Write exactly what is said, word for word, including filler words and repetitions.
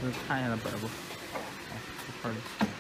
看一下它摆布。哦，这块儿。